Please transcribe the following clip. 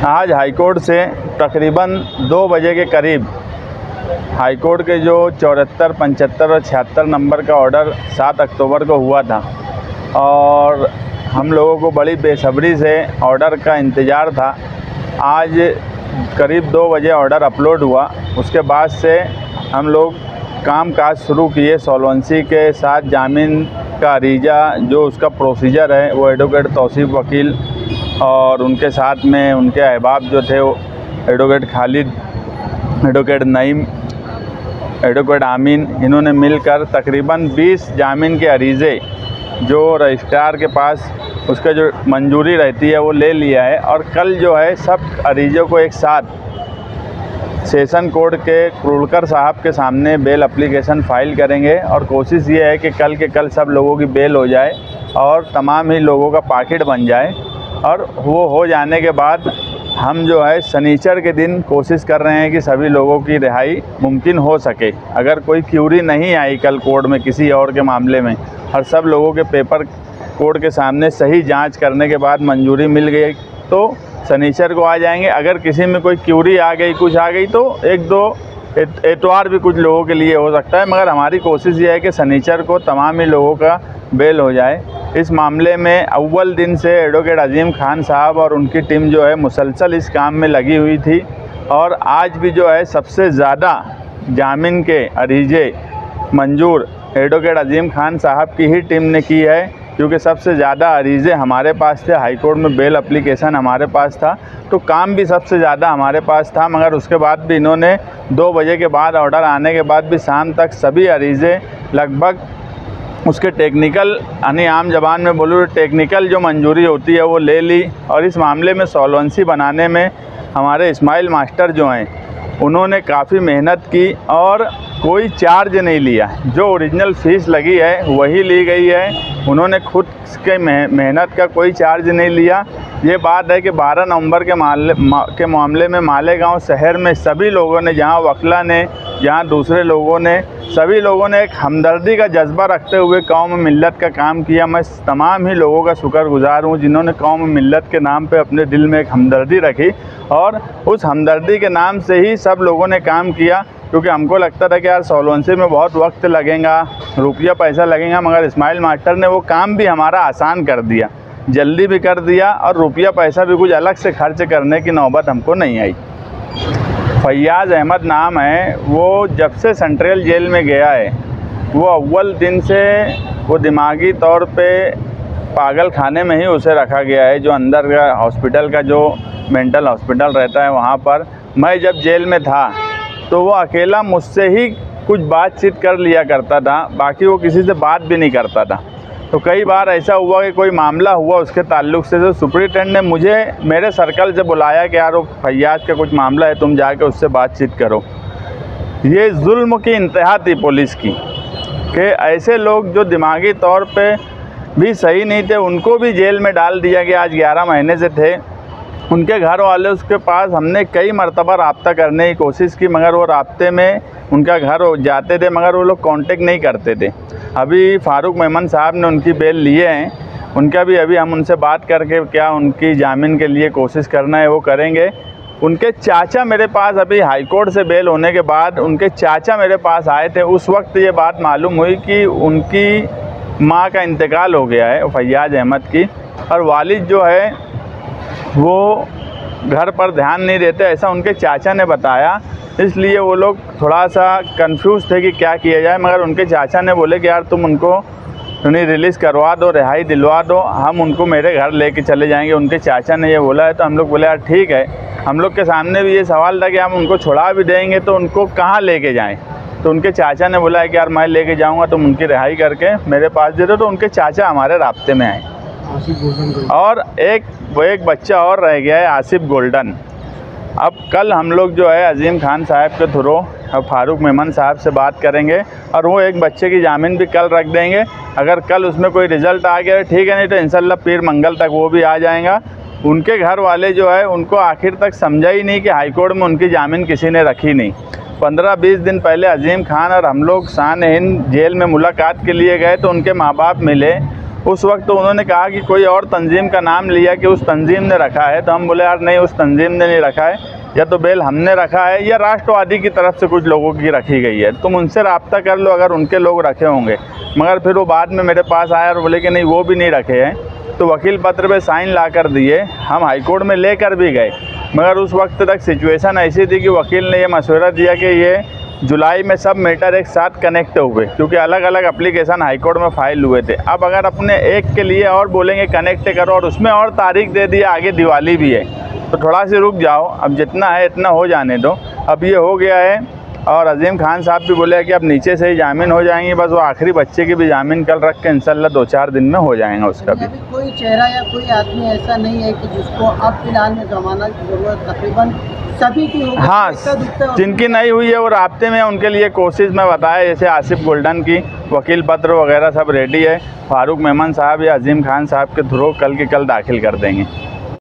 आज हाईकोर्ट से तकरीबन 2 बजे के करीब हाईकोर्ट के जो 74, 75 और 76 नंबर का ऑर्डर 7 अक्टूबर को हुआ था और हम लोगों को बड़ी बेसब्री से ऑर्डर का इंतज़ार था। आज करीब 2 बजे ऑर्डर अपलोड हुआ। उसके बाद से हम लोग कामकाज शुरू किए। सॉल्वेंसी के साथ जामीन का अरीजा जो उसका प्रोसीजर है वो एडवोकेट तौसीफ़ वकील और उनके साथ में उनके अहबाब जो थे वो advocate Khalid, advocate Naeem, advocate Amin, इन्होंने मिलकर तकरीबन 20 जामीन के अरीज़े जो रजिस्ट्रार के पास उसका जो मंजूरी रहती है वो ले लिया है। और कल जो है सब अरीज़ों को एक साथ सेशन कोर्ट के कुरलकर साहब के सामने बेल एप्लीकेशन फ़ाइल करेंगे और कोशिश ये है कि कल के कल सब लोगों की बेल हो जाए और तमाम ही लोगों का पाकिट बन जाए। और वो हो जाने के बाद हम जो है शनिचर के दिन कोशिश कर रहे हैं कि सभी लोगों की रिहाई मुमकिन हो सके। अगर कोई क्यूरी नहीं आई कल कोर्ट में किसी और के मामले में और सब लोगों के पेपर कोर्ट के सामने सही जांच करने के बाद मंजूरी मिल गई तो शनिचर को आ जाएंगे। अगर किसी में कोई क्यूरी आ गई, कुछ आ गई तो 1-2 एतवार भी कुछ लोगों के लिए हो सकता है, मगर हमारी कोशिश ये है कि शनिचर को तमाम ही लोगों का बेल हो जाए। इस मामले में अव्वल दिन से एडवोकेट अजीम खान साहब और उनकी टीम जो है मुसलसल इस काम में लगी हुई थी और आज भी जो है सबसे ज़्यादा जामीन के अरीजे मंजूर एडवोकेट अजीम खान साहब की ही टीम ने की है, क्योंकि सबसे ज़्यादा अरीज़े हमारे पास थे। हाई कोर्ट में बेल एप्लीकेशन हमारे पास था तो काम भी सबसे ज़्यादा हमारे पास था। मगर उसके बाद भी इन्होंने 2 बजे के बाद ऑर्डर आने के बाद भी शाम तक सभी अरीज़े लगभग उसके टेक्निकल, यानी आम ज़बान में बोलूँ टेक्निकल जो मंजूरी होती है वो ले ली। और इस मामले में सॉल्वेंसी बनाने में हमारे इस्माइल मास्टर जो हैं उन्होंने काफ़ी मेहनत की और कोई चार्ज नहीं लिया। जो ओरिजिनल फ़ीस लगी है वही ली गई है। उन्होंने खुद के मेहनत का कोई चार्ज नहीं लिया। ये बात है कि 12 नवंबर के मामले में मालेगांव शहर में सभी लोगों ने, जहां वकला ने, जहां दूसरे लोगों ने, सभी लोगों ने एक हमदर्दी का जज्बा रखते हुए कौम मिल्लत का काम किया। मैं तमाम ही लोगों का शुक्रगुज़ार हूँ जिन्होंने कौम मिल्लत के नाम पे अपने दिल में एक हमदर्दी रखी और उस हमदर्दी के नाम से ही सब लोगों ने काम किया। क्योंकि हमको लगता था कि यार सॉल्वेंसी में बहुत वक्त लगेगा, रुपया पैसा लगेगा, मगर इस्माइल मास्टर ने वो काम भी हमारा आसान कर दिया, जल्दी भी कर दिया और रुपया पैसा भी कुछ अलग से खर्च करने की नौबत हमको नहीं आई। फैयाज़ अहमद नाम है, वो जब से सेंट्रल जेल में गया है वो अव्वल दिन से वो दिमागी तौर पे पागल खाने में ही उसे रखा गया है, जो अंदर का हॉस्पिटल का जो मेंटल हॉस्पिटल रहता है वहाँ पर। मैं जब जेल में था तो वो अकेला मुझसे ही कुछ बातचीत कर लिया करता था, बाकी वो किसी से बात भी नहीं करता था। तो कई बार ऐसा हुआ कि कोई मामला हुआ उसके ताल्लुक़ से तो सुपरिटेंडेंट ने मुझे मेरे सर्कल से बुलाया कि यार वो फैयाज़ का कुछ मामला है, तुम जाके उससे बातचीत करो। ये जुल्म की इंतहा थी पुलिस की कि ऐसे लोग जो दिमागी तौर पे भी सही नहीं थे उनको भी जेल में डाल दिया गया। आज 11 महीने से थे। उनके घर वाले उसके पास हमने कई मरतबा रब्ता करने की कोशिश की, मगर वो राब्ते में उनका घर जाते थे मगर वो लोग कांटेक्ट नहीं करते थे। अभी फारूक मेमन साहब ने उनकी बेल लिए हैं, उनका भी अभी हम उनसे बात करके क्या उनकी जामीन के लिए कोशिश करना है वो करेंगे। उनके चाचा मेरे पास अभी हाई कोर्ट से बेल होने के बाद उनके चाचा मेरे पास आए थे। उस वक्त ये बात मालूम हुई कि उनकी माँ का इंतकाल हो गया है फैयाज़ अहमद की, और वालिद जो है वो घर पर ध्यान नहीं देते, ऐसा उनके चाचा ने बताया। इसलिए वो लोग थोड़ा सा कंफ्यूज थे कि क्या किया जाए, मगर उनके चाचा ने बोले कि यार तुम उनको उन्हें रिलीज़ करवा दो, रिहाई दिलवा दो, हम उनको मेरे घर लेके चले जाएंगे। उनके चाचा ने ये बोला है तो हम लोग बोले यार ठीक है। हम लोग के सामने भी ये सवाल था कि हम उनको छुड़ा भी देंगे तो उनको कहाँ लेके जाएँ। तो उनके चाचा ने बोला है कि यार मैं लेके जाऊँगा, तुम उनकी रिहाई करके मेरे पास दे दो। तो उनके चाचा हमारे राब्ते में आए और एक बच्चा और रह गया है आसिफ गोल्डन। अब कल हम लोग जो है अजीम खान साहब के थ्रू अब फारूक मेमन साहब से बात करेंगे और वो एक बच्चे की जामीन भी कल रख देंगे। अगर कल उसमें कोई रिज़ल्ट आ गया ठीक है, नहीं तो इंशाल्लाह पीर मंगल तक वो भी आ जाएगा। उनके घर वाले जो है उनको आखिर तक समझा ही नहीं कि हाई कोर्ट में उनकी जामीन किसी ने रखी नहीं। 15-20 दिन पहले अजीम खान और हम लोग शान हिंद जेल में मुलाकात के लिए गए तो उनके माँ बाप मिले उस वक्त तो उन्होंने कहा कि कोई और तंजीम का नाम लिया कि उस तंजीम ने रखा है। तो हम बोले यार नहीं, उस तंजीम ने नहीं रखा है, या तो बेल हमने रखा है या राष्ट्रवादी की तरफ से कुछ लोगों की रखी गई है। तुम उनसे रब्ता कर लो अगर उनके लोग रखे होंगे। मगर फिर वो बाद में मेरे पास आया और बोले कि नहीं, वो भी नहीं रखे हैं। तो वकील पत्र पे साइन ला कर दिए, हम हाई कोर्ट में लेकर भी गए। मगर उस वक्त तक सिचुएशन ऐसी थी कि वकील ने ये मशवरा दिया कि ये जुलाई में सब मैटर एक साथ कनेक्ट हुए, क्योंकि अलग अलग एप्लीकेशन हाई कोर्ट में फाइल हुए थे। अब अगर अपने एक के लिए और बोलेंगे कनेक्ट करो और उसमें और तारीख दे दिया, आगे दिवाली भी है, तो थोड़ा सी रुक जाओ, अब जितना है इतना हो जाने दो। अब ये हो गया है और अजीम खान साहब भी बोले कि अब नीचे से ही जामीन हो जाएंगी, बस वो आखिरी बच्चे की भी जामीन कल रख के इंशाल्लाह 2-4 दिन में हो जाएगा उसका भी। अभी कोई चेहरा या कोई आदमी ऐसा नहीं है कि जिसको अब फिलहाल में जमानत की जरूरत तकरीबन सभी की होगी? हाँ, जिनकी नहीं हुई है वो राब्ते में, उनके लिए कोशिश में बताया, जैसे आसिफ गोल्डन की वकील पत्र वगैरह सब रेडी है। फारूक मेमन साहब या अजीम खान साहब के थ्रू कल के कल दाखिल कर देंगे।